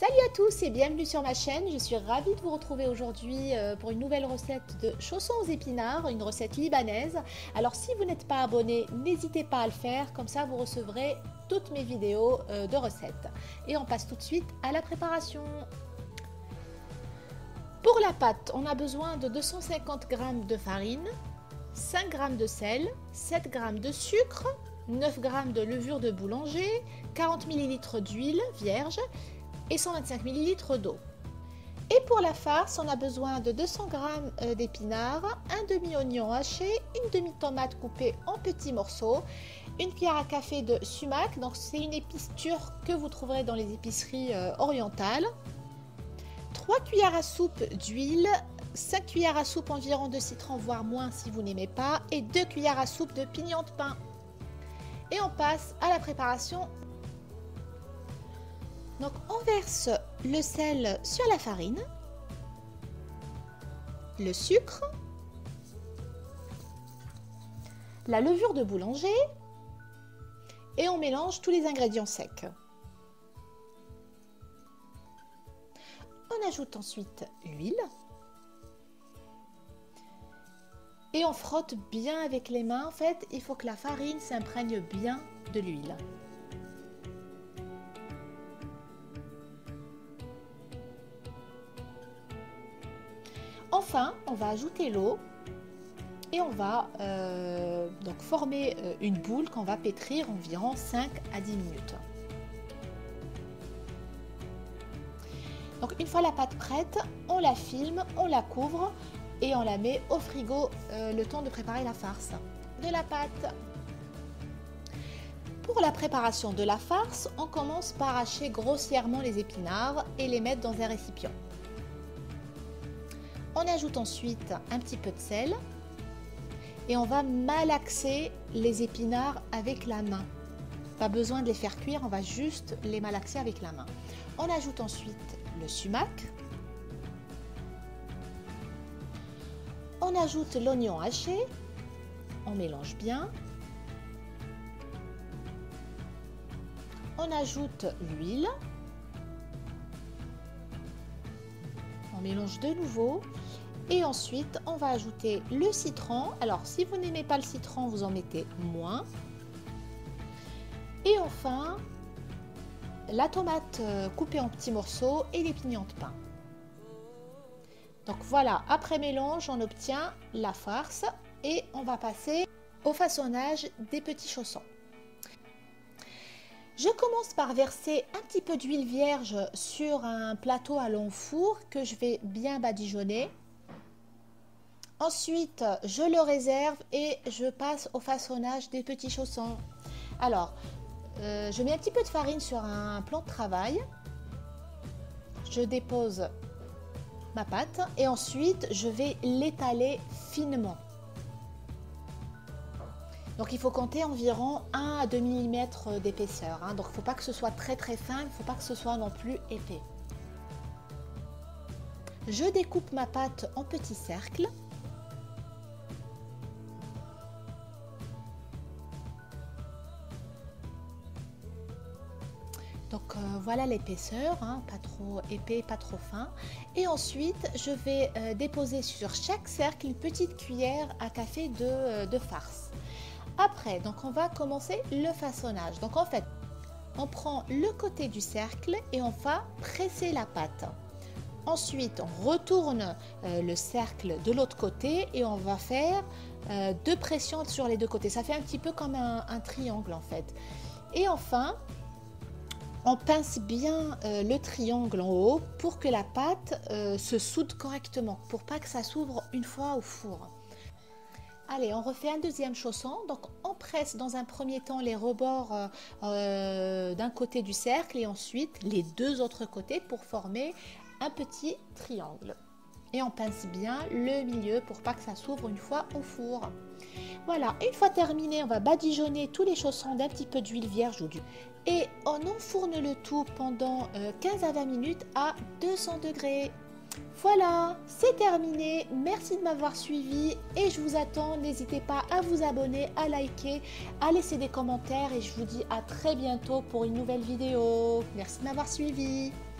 Salut à tous et bienvenue sur ma chaîne. Je suis ravie de vous retrouver aujourd'hui pour une nouvelle recette de chaussons aux épinards, une recette libanaise. Alors si vous n'êtes pas abonné, n'hésitez pas à le faire, comme ça vous recevrez toutes mes vidéos de recettes. Et on passe tout de suite à la préparation. Pour la pâte, on a besoin de 250 g de farine, 5 g de sel, 7 g de sucre, 9 g de levure de boulanger, 40 ml d'huile vierge et 125 ml d'eau. Et pour la farce, on a besoin de 200 g d'épinards, un demi-oignon haché, une demi-tomate coupée en petits morceaux, une cuillère à café de sumac, donc c'est une épice turque que vous trouverez dans les épiceries orientales, 3 cuillères à soupe d'huile, 5 cuillères à soupe environ de citron, voire moins si vous n'aimez pas, et 2 cuillères à soupe de pignon de pain. Et on passe à la préparation. Donc on verse le sel sur la farine, le sucre, la levure de boulanger et on mélange tous les ingrédients secs. On ajoute ensuite l'huile et on frotte bien avec les mains. En fait, il faut que la farine s'imprègne bien de l'huile. Enfin, on va ajouter l'eau et on va donc former une boule qu'on va pétrir environ 5 à 10 minutes. Donc une fois la pâte prête, on la filme, on la couvre et on la met au frigo le temps de préparer la farce de la pâte. Pour la préparation de la farce, on commence par hacher grossièrement les épinards et les mettre dans un récipient. On ajoute ensuite un petit peu de sel et on va malaxer les épinards avec la main. Pas besoin de les faire cuire, on va juste les malaxer avec la main. On ajoute ensuite le sumac. On ajoute l'oignon haché. On mélange bien. On ajoute l'huile. On mélange de nouveau. Et ensuite, on va ajouter le citron. Alors, si vous n'aimez pas le citron, vous en mettez moins. Et enfin, la tomate coupée en petits morceaux et les pignons de pain. Donc voilà, après mélange, on obtient la farce et on va passer au façonnage des petits chaussons. Je commence par verser un petit peu d'huile vierge sur un plateau à long four que je vais bien badigeonner. Ensuite, je le réserve et je passe au façonnage des petits chaussons. Alors, je mets un petit peu de farine sur un plan de travail. Je dépose ma pâte et ensuite, je vais l'étaler finement. Donc, il faut compter environ 1 à 2 mm d'épaisseur. Donc, il ne faut pas que ce soit très fin, il ne faut pas que ce soit non plus épais. Je découpe ma pâte en petits cercles. Donc voilà l'épaisseur, pas trop épais, pas trop fin. Et ensuite, je vais déposer sur chaque cercle une petite cuillère à café de farce. Après, donc on va commencer le façonnage. Donc en fait, on prend le côté du cercle et on va presser la pâte. Ensuite, on retourne le cercle de l'autre côté et on va faire 2 pressions sur les deux côtés. Ça fait un petit peu comme un triangle en fait. Et enfin, on pince bien le triangle en haut pour que la pâte se soude correctement, pour pas que ça s'ouvre une fois au four. Allez, on refait un deuxième chausson. Donc, on presse dans un premier temps les rebords d'un côté du cercle et ensuite les deux autres côtés pour former un petit triangle. Et on pince bien le milieu pour pas que ça s'ouvre une fois au four. Voilà, une fois terminé, on va badigeonner tous les chaussons d'un petit peu d'huile vierge ou du... Et on enfourne le tout pendant 15 à 20 minutes à 200 degrés. Voilà, c'est terminé. Merci de m'avoir suivi et je vous attends. N'hésitez pas à vous abonner, à liker, à laisser des commentaires et je vous dis à très bientôt pour une nouvelle vidéo. Merci de m'avoir suivi.